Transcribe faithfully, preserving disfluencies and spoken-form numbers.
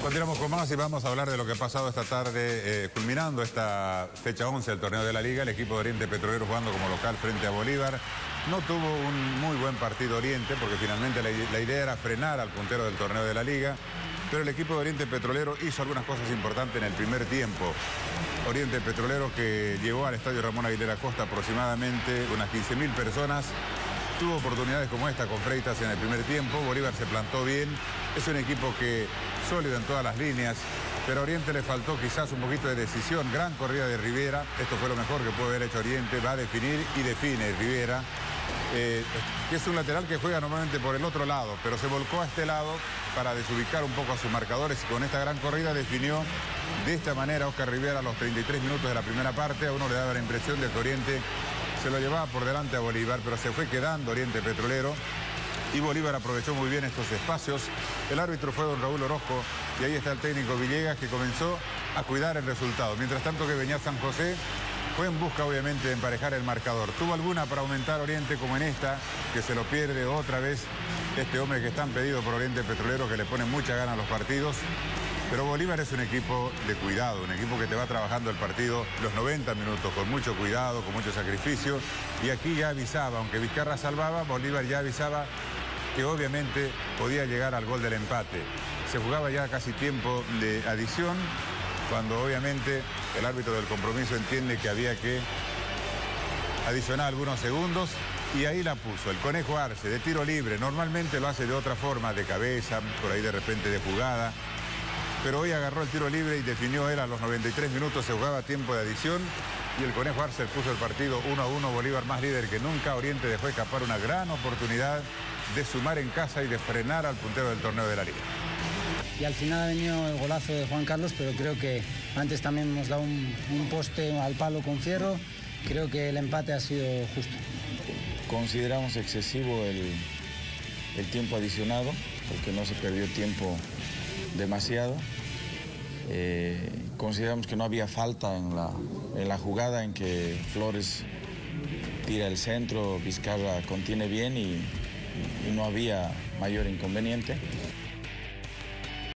Continuamos con más y vamos a hablar de lo que ha pasado esta tarde, eh, culminando esta fecha once del torneo de la Liga. El equipo de Oriente Petrolero jugando como local frente a Bolívar. No tuvo un muy buen partido Oriente porque finalmente la, la idea era frenar al puntero del torneo de la Liga. Pero el equipo de Oriente Petrolero hizo algunas cosas importantes en el primer tiempo. Oriente Petrolero, que llegó al estadio Ramón Aguilera Costa aproximadamente unas quince mil personas. Tuvo oportunidades como esta con Freitas en el primer tiempo. Bolívar se plantó bien. Es un equipo que sólido en todas las líneas. Pero a Oriente le faltó quizás un poquito de decisión. Gran corrida de Rivera. Esto fue lo mejor que pudo haber hecho Oriente. Va a definir y define Rivera. Eh, que es un lateral que juega normalmente por el otro lado. Pero se volcó a este lado para desubicar un poco a sus marcadores. Y con esta gran corrida definió de esta manera Oscar Rivera a los treinta y tres minutos de la primera parte. A uno le daba la impresión de que Oriente se lo llevaba por delante a Bolívar, pero se fue quedando Oriente Petrolero y Bolívar aprovechó muy bien estos espacios. El árbitro fue don Raúl Orozco y ahí está el técnico Villegas, que comenzó a cuidar el resultado. Mientras tanto que venía San José fue en busca obviamente de emparejar el marcador. Tuvo alguna para aumentar Oriente, como en esta, que se lo pierde otra vez este hombre que es tan pedido por Oriente Petrolero, que le pone mucha gana a los partidos. Pero Bolívar es un equipo de cuidado, un equipo que te va trabajando el partido los noventa minutos con mucho cuidado, con mucho sacrificio. Y aquí ya avisaba, aunque Vizcarra salvaba, Bolívar ya avisaba que obviamente podía llegar al gol del empate. Se jugaba ya casi tiempo de adición, cuando obviamente el árbitro del compromiso entiende que había que adicionar algunos segundos. Y ahí la puso, el Conejo Arce, de tiro libre. Normalmente lo hace de otra forma, de cabeza, por ahí de repente de jugada. Pero hoy agarró el tiro libre y definió él a los noventa y tres minutos, se jugaba tiempo de adición y el Conejo Arce puso el partido uno a uno, Bolívar más líder que nunca. Oriente dejó escapar una gran oportunidad de sumar en casa y de frenar al puntero del torneo de la Liga. Y al final ha venido el golazo de Juan Carlos, pero creo que antes también hemos dado un, un poste al palo con Fierro. Creo que el empate ha sido justo. Consideramos excesivo el, el tiempo adicionado, porque no se perdió tiempo demasiado. Eh, consideramos que no había falta en la, en la jugada en que Flores tira el centro, Vizcarra contiene bien y, y no había mayor inconveniente.